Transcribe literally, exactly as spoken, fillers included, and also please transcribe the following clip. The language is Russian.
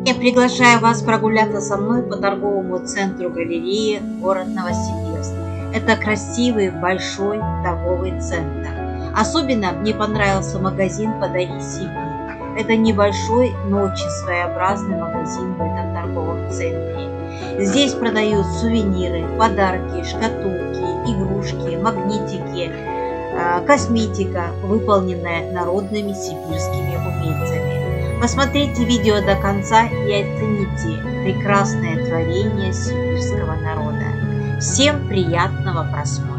Я приглашаю вас прогуляться со мной по торговому центру галереи город Новосибирск. Это красивый большой торговый центр. Особенно мне понравился магазин «Подари себе». Это небольшой, но очень своеобразный магазин в этом торговом центре. Здесь продают сувениры, подарки, шкатулки, игрушки, магнитики, косметика, выполненная народными сибирскими умельцами. Посмотрите видео до конца и оцените прекрасное творение сибирского народа. Всем приятного просмотра!